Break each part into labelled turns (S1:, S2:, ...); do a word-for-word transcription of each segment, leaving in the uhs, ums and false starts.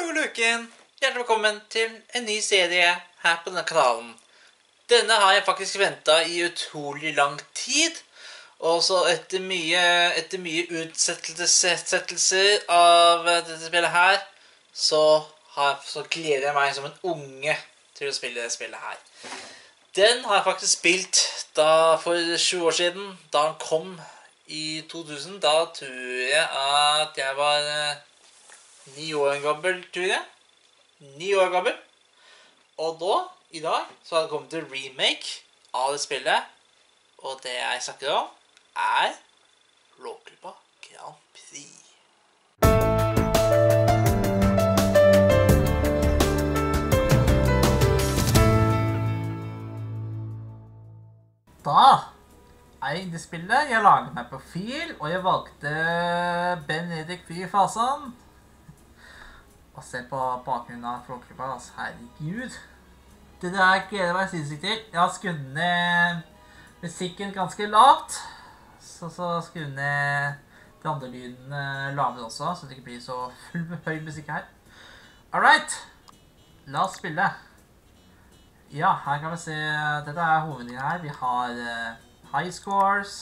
S1: luken! Hjertelig velkommen til en ny serie her på denne kanalen. Denne har jeg faktisk ventet i utrolig lang tid. Og så etter mye, etter mye utsettelser av dette spillet her, så, har, så gleder jeg meg som en unge til å spille det spillet her. Den har jeg faktisk spilt da for sju år siden, da den kom i to tusen. Da tror jeg at jeg var ni år gammel, tror jeg. Ni år gammel. Og da, i dag, så har det kommet til remake av det spillet. Og det jeg snakker om er Flåklypa Grand Prix. Da er det spillet. Jeg laget meg profil, og jeg valgte Benedikt Fyr Fasan. Og se på bakgrunnen av Flåklypa, altså, herregud. Det der gleder meg sinnssykt til. Jeg har skrudd ned musikken ganske lavt. Så, så skrudd ned de andre lydene lavere også, så det ikke blir så full høy musikk her. Alright, la oss spille. Ja, her kan vi se, dette er hovedlinjen her. Vi har uh, high scores.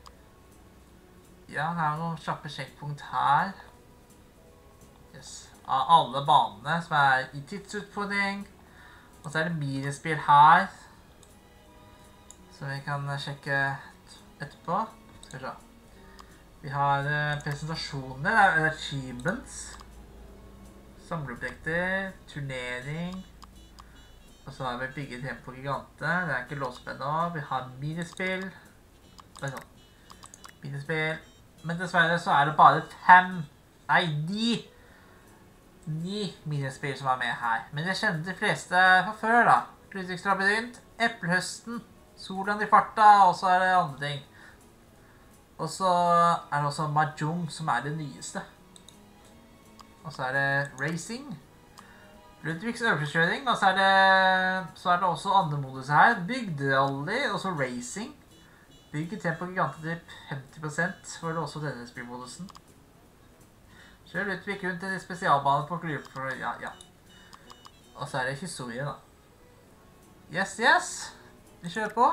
S1: Ja, her er noen kjappe sjekkpunkt her. Yes. Av alle banene som er i tidsutfordring. Og så er det minispill her. Så vi kan sjekke etterpå. Skal vi se. Vi har uh, presentasjoner, det er achievements. Samleobjekter, turnering. Og så har vi bygget Tempo Gigante. Det er ikke låst ennå. Vi har minispill. Bare sånn. Minispill. Men dessverre så er det bare fem. Nei, ni. Ni minispill som er med her. Men jeg kjenner de fleste fra før da. Ludvigs labyrint, Eplehøsten, Solan i farta, og så er det andre ting. Og så er det også Mahjong som er det nyeste. Og så er det Racing. Ludvigs øvelseskjøring, og så er, det, så er det også andre moduser her. Bygderally, og så Racing. Bygget Tempo Gigante til femti prosent, var det også denne spillmodusen. Kjør Ludvig rundt en spesialbane på Flåklypa, ja, ja. Og så er det historie da. Yes, yes. Vi kjører på.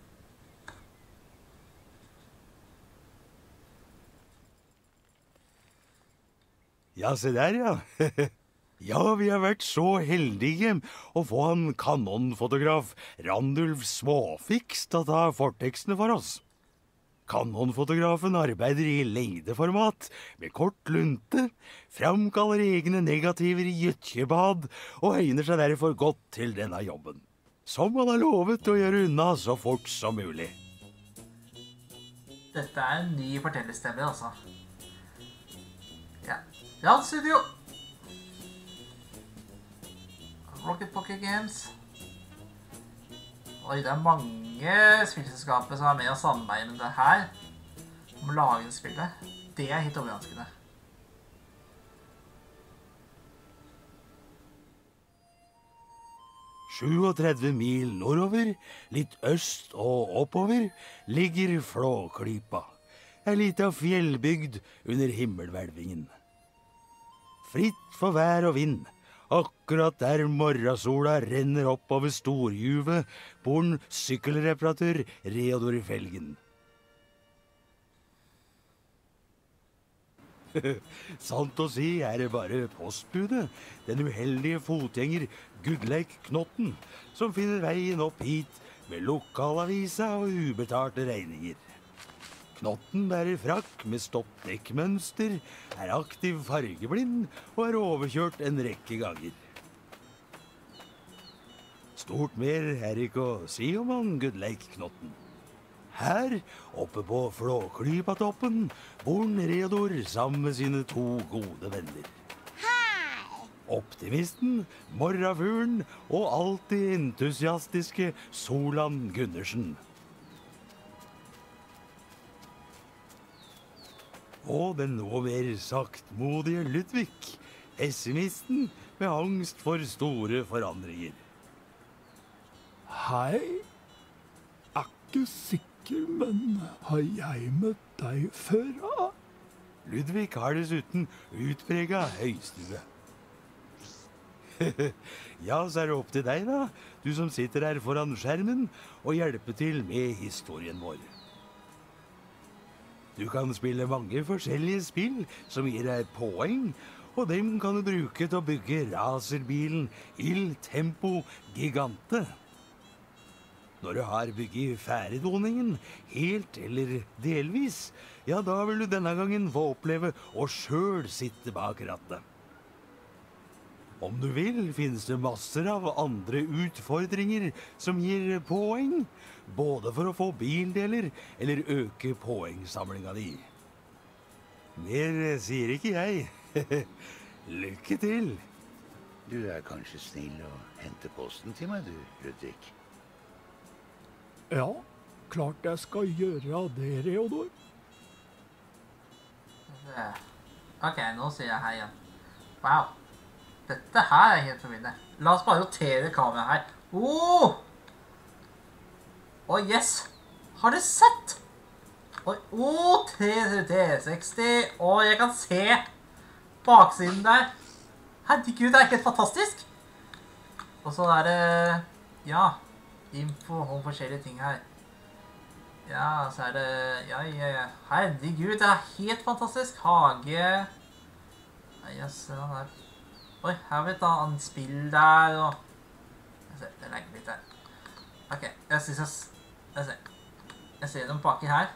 S2: Ja, se der, ja. Ja, vi har vært så heldige å få en kanonfotograf, Randulf Småfiks, til å ta fortekstene for oss. Kanonfotografen arbeider i lengdeformat, med kort lunte, framkaller egne negativer i gytkjebad, og egner seg derfor godt til denne jobben. Som han har lovet å gjøre unna så fort som mulig.
S1: Dette er en ny fortellerstemme, altså. Ja. Ja, studio! Rocket Pocket Games. Oi, det er mange spillselskaper som er med å samarbeide med det her. Om å lage det spillet. Det er helt overraskende.
S2: syttisju mil nordover, litt øst og oppover, ligger Flåklypa. En liten fjellbygd under himmelhvelvingen. Fritt for vær og vind. Akkurat der morgensola renner opp over storjuvet, bor en sykkelreparatør Reodor Felgen. Sant å si er det bare postbudet, den uheldige fotgjenger Gudleik Knotten, som finner veien opp hit med lokalavisa og ubetalte regninger. Knotten bærer frakk med stoppdekkmønster, er aktiv fargeblind og er overkjørt en rekke ganger. Stort mer er ikke å si om han Gudleik Knotten. Her, oppe på Flåklypatoppen, bor Reodor sammen med sine to gode venner.
S3: Hei!
S2: Optimisten, morgenfuglen og alltid entusiastiske Solan Gundersen. Og den noe mer saktmodige Ludvig, pessimisten med angst for store forandringer.
S4: Hei, er ikke sikker, men har jeg møtt deg før?
S2: Ludvig har dessuten utpreget høystue. Ja, så er det opp til deg da, du som sitter her foran skjermen, og hjelper til med historien vår. Du kan spille mange forskjellige spill som gir deg poeng, og dem kan du bruke til å bygge racerbilen Il Tempo Gigante. Når du har bygget ferdigdoningen, helt eller delvis, ja, da vil du denne gangen få oppleve å selv sitte bak rattet. Om du vil, finnes det masser av andre utfordringer som gir poeng, både for å få bildeler eller øke poengsamlinga di. Mer sier ikke jeg. Lykke til!
S3: Du er kanskje snill å hente posten til meg, du, Ludvig?
S4: Ja, klart jeg skal gjøre det, Reodor.
S1: Ok, nå sier jeg hei igjen. Wow. Dette her er helt forvirrende. La oss bare rotere kameraet her. Åh! Åh, yes! Har du sett? Åh, åh, tre seksti. Åh, jeg kan se baksiden der. Herregud, det er helt fantastisk. Og så er det, ja, info om forskjellige ting her. Ja, så er det, ja, ja, ja. Herregud, det er helt fantastisk. Hage. Ja, yes, den er... Oi, her har vi et annet spill der, og... Jeg ser, det legger litt der. Ok, jeg synes jeg... Jeg ser. Jeg ser dem baki her.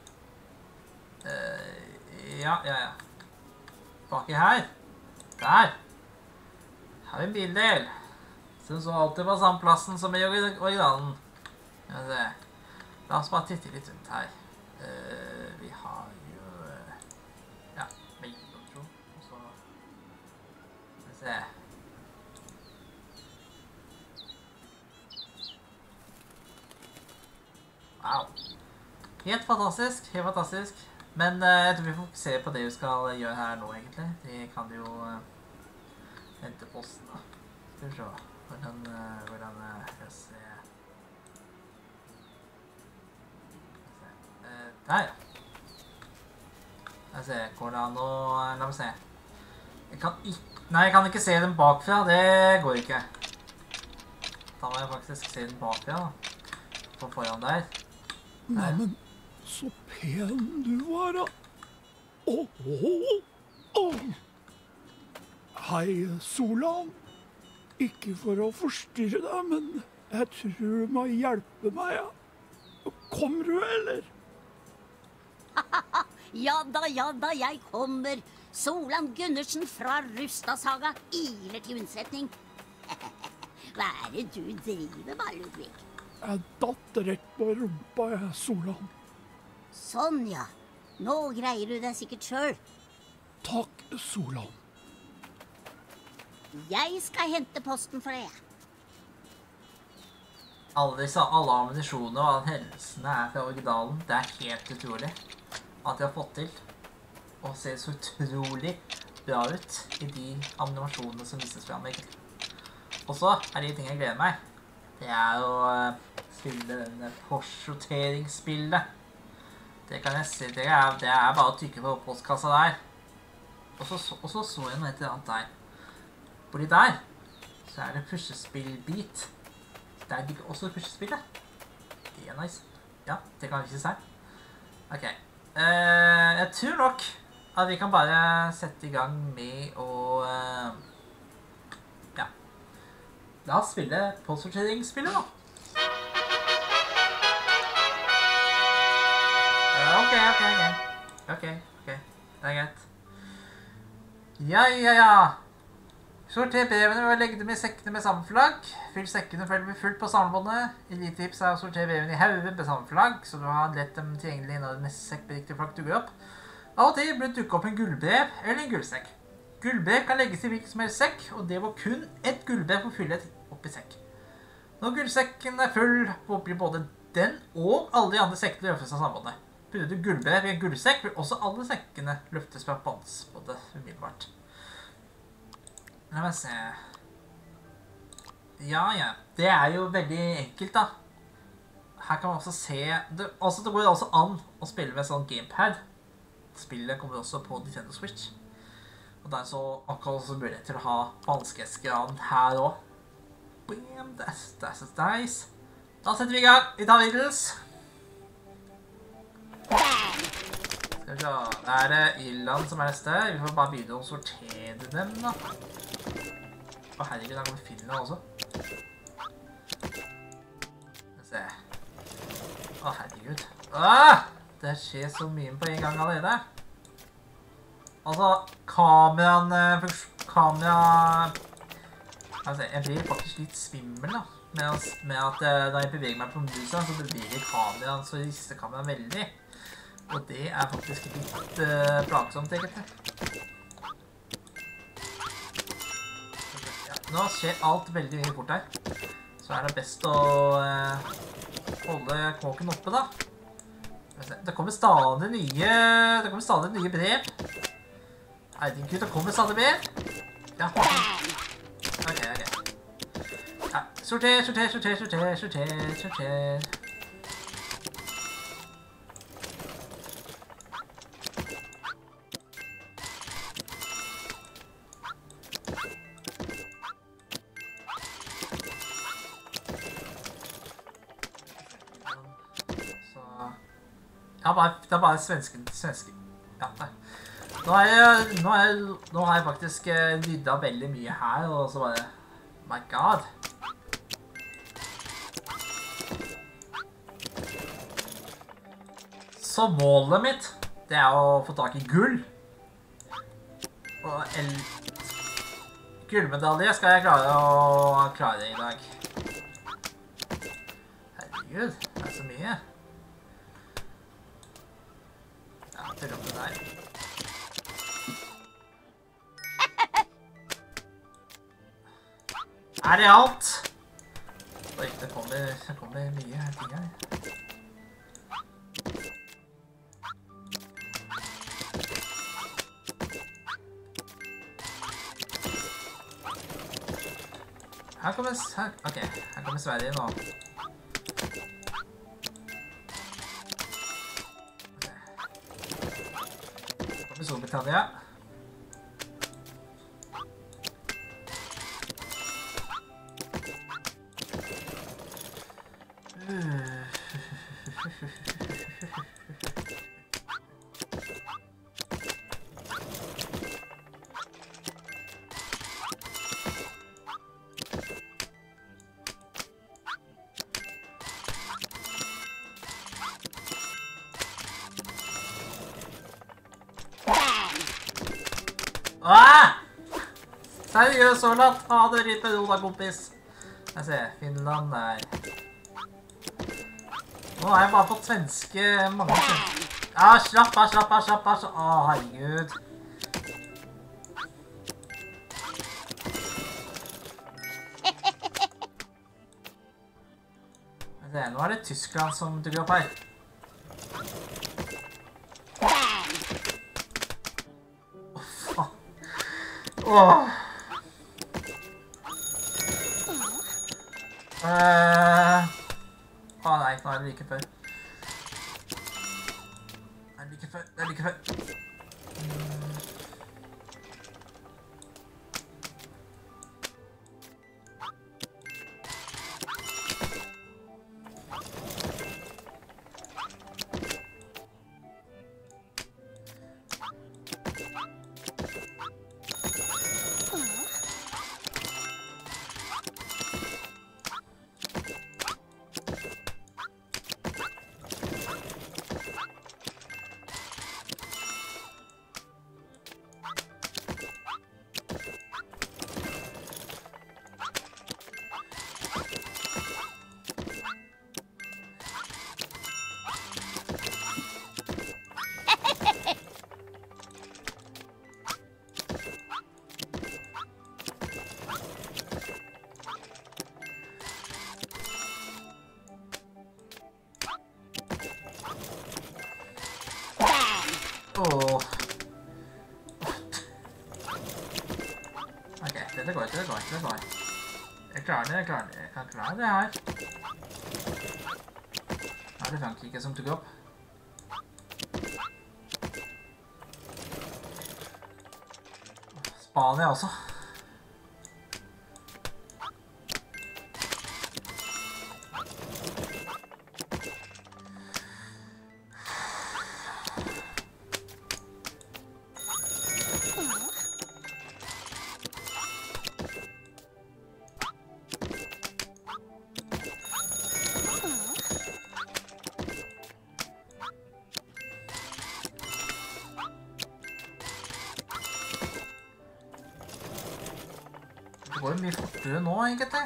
S1: Uh, ja, ja, ja. Baki her. Der. Her har vi en bildel. Som så alltid på samme plassen som i originalen. Jeg ser. La oss bare titte litt rundt her. Uh, vi har jo... Ja, bilproduksjon. Og så... Se. Wow. Helt fantastisk, helt fantastisk. Men uh, jeg tror vi fokuserer på det vi skal gjøre her nå, egentlig. Vi kan jo uh, hente posten, da. Skal vi se. Hvordan, uh, hvordan uh, jeg ser... Uh, der, ja. Jeg ser, går det an å... La meg se. Jeg kan ikke... Nei, jeg kan ikke se den bakfra. Det går ikke. Da må jeg faktisk se den bakfra, da. På foran der. Der.
S4: Nei, men så pen du var, da. Åh, åh, åh. Hei, Solan. Ikke for å forstyrre deg, men jeg tror du må hjelpe meg, ja. Kommer du, eller?
S5: Ja da, ja da, jeg kommer. Solan Gundersen fra Rustadsaga iler til unnsetning. Hva er det du driver med, Ludvig?
S4: Jeg datt rett på rumpa, jeg, Solan.
S5: Sånn, ja. Nå greier du deg sikkert selv.
S4: Takk, Solan.
S5: Jeg skal hente posten for deg.
S1: Alle disse, alle ammunisjonene og alle hendelsene er fra originalen. Det er helt utrolig at de har fått til. Og ser så utrolig bra ut i de animasjonene som vises frem, egentlig. Og så er det ting jeg gleder meg. Det er å uh, spille denne portretteringsspillet. Det kan jeg se, det er, det er bare å trykke på postkassa der. Og så, og så så jeg noe et eller annet der. Fordi der, så er det puslespillbit. Der ligger også puslespillet. Det er nice. Ja, det kan vi ikke se. Ok. Uh, jeg tror nok at vi kan bare sette i gang med å... Uh, ja. La oss spille postsorteringsspillet, da. Uh, ok, ok, ok. Ok, ok. Det er greit. Ja, ja, ja. Sorter brevene og legg dem i sekkene med samme flagg. Fyll sekkene og følg med fullt på samlebåndet. Elitetips er å sortere brevene i hauger med samme flagg, så du har lett dem tilgjengelig når neste sekk med riktig flagg dukker opp. Av og til blir det dukket opp en gullbrev eller en gullsekk. Gullbrev kan legges i hvilken som helst sekk, og det var kun ett gullbrev for å fylle opp i sekk. Når gullsekken er full, blir både den og alle de andre sekkene løftes av sambandet. Putter du gullbrev i en gullsekk, vil også alle sekkene løftes fra båndsbåndet umiddelbart. La meg se. Ja, ja. Det er jo veldig enkelt, da. Her kan man også se... Det, altså, det går også an å spille med sånn gamepad. Spillet kommer også på Nintendo Switch. Og det er så akkurat også mulighet til å ha vanskelighetsgraden her også. Bam, that's, that's nice. Da setter vi i gang. Vi tar Beatles. Skal vi se. Det er uh, Irland som er neste. Vi får bare begynne å sortere dem da. Å herregud, der kommer Finland også. Skal vi se. Å herregud. Ah! Det skjer så mye på en gang allerede. Altså, kameraen... Kamera... Altså, jeg blir faktisk litt svimmel da. Med, med at uh, da jeg beveger meg på musa, så beveger kameraen, så rister kameraen veldig. Og det er faktisk litt uh, plagsomt, egentlig. Ja, nå skjer alt veldig mye fort her. Så er det best å uh, holde kåken oppe, da. Det kommer stadig nye, det kommer stadig nye brev. Herregud, det kommer stadig brev. Ja. Ok, ok. Ja, sorter, sorter, sorter, sorter, sorter, sorter. Ja, bare, det er bare svensken, svensken. Ja, nei. Nå har jeg, nå har jeg, nå har jeg faktisk ryddet veldig mye her, og så bare, my god. Så målet mitt, det er å få tak i gull. Og el... Gullmedalje skal jeg klare å klare i dag. Herregud, det er så mye. Ja, til oppe der. Er det alt? Oi, det kommer, det kommer mye ting her. Her kommer, her, ok, her kommer Sverige nå. Her kommer Storbritannia. Ah! Seriøst, Solat! Ha det litt med ro da, kompis. Jeg ser, Finland der. Nå har jeg bare fått svenske, mange svenske. Ja, slapp av, slapp av, slapp av. Å, herregud. Jeg ser, nå er det Tyskland som dukker opp her. Åh. Uh. Å nei, nå er det like før. Det er like før, det er like før. Mm. Åh. Ok, dette går ikke, det går ikke, det går ikke. Jeg klarer det, jeg klarer det, jeg kan klare det her. Nå er det Frankrike som tok opp. Spania også. Det går jo mye fortere nå, egentlig.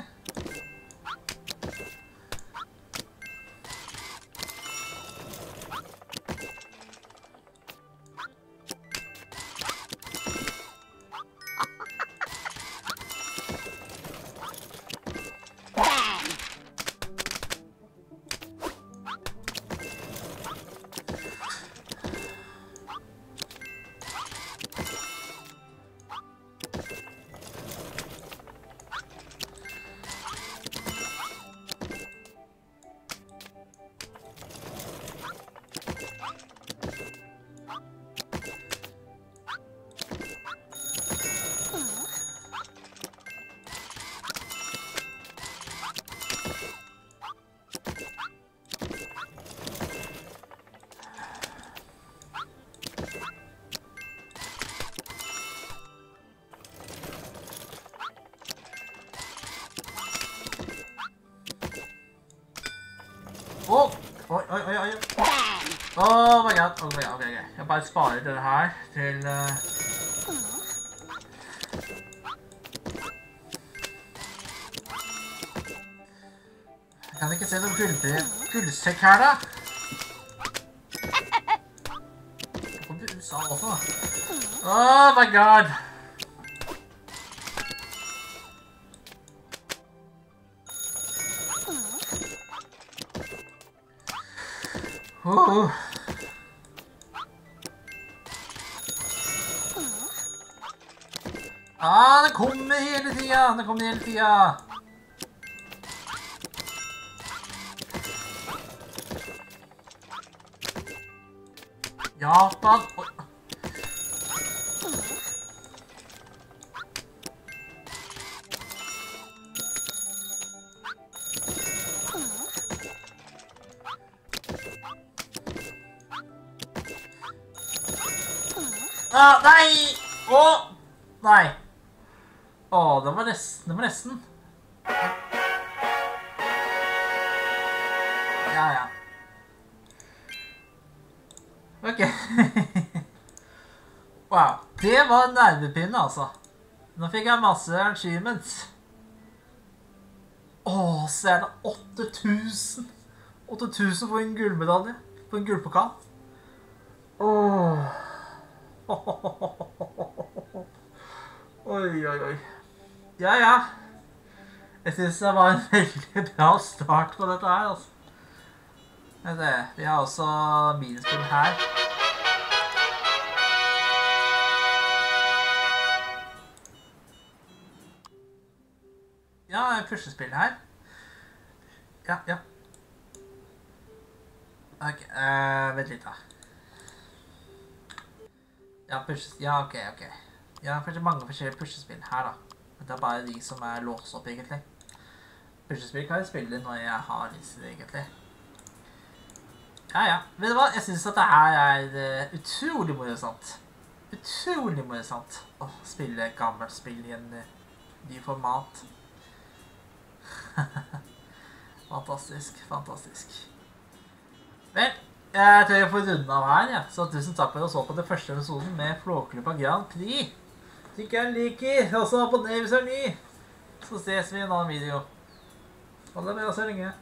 S1: Åh! Oi, oi, oi, oi. Oh my god, oh my god, ok, ok. Jeg bare sparer det her til... Uh... Jeg kan ikke se noen gullsekk her, da. Det kommer til U S A også, da. Oh my god. Uh. Ah, det kommer hele tida! Det kommer hele tida! Japan! Oi. Ah, nei! Åh! Nei. Åh, det var nesten, det var nesten. Ja, ja. Ok. Wow, det var en nervepinne, altså. Nå fikk jeg masse achievements. Åh, så er det åtte tusen. åtte tusen for en gullmedalje. For en gullpokal. Åh. Oi, oi, oi. Ja, ja. Jeg synes det var en veldig bra start på dette her, altså. Det, vi har også minispill her. Ja, puslespill her. Ja, ja. Ok, uh, vent litt da. Ja, pushes, ja, ok, ok. Ja, det er mange forskjellige puslespill her da. Det er bare de som er låst opp, egentlig. Puslespill kan jeg spille når jeg har lyst til det, egentlig. Ja, ja. Vet du hva? Jeg synes at det her er uh, utrolig morsomt. Utrolig morsomt å spille gammelt spill i en uh, ny format. Fantastisk, fantastisk. Vel, jeg tror jeg får runde av her, ja. Så tusen takk for at du så på den første episoden med Flåklypa Grand Prix. Hvis jeg liker, og så abonner hvis du er ny. Så ses vi i en annen video. Ha det bra så lenge.